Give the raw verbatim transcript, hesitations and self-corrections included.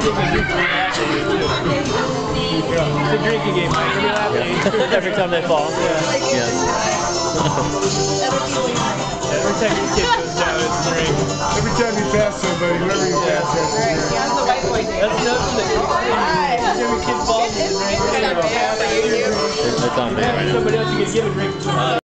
It's a drinking game, Mike. Every time they fall. Yeah. Yes. Every time your kid goes down, it's a drink. Every time you pass somebody, whoever you pass has to drink. That's the white boy thing. That's enough for the Every time your kid falls, it's a drink. It's on me right now. Somebody else you can give a drink to.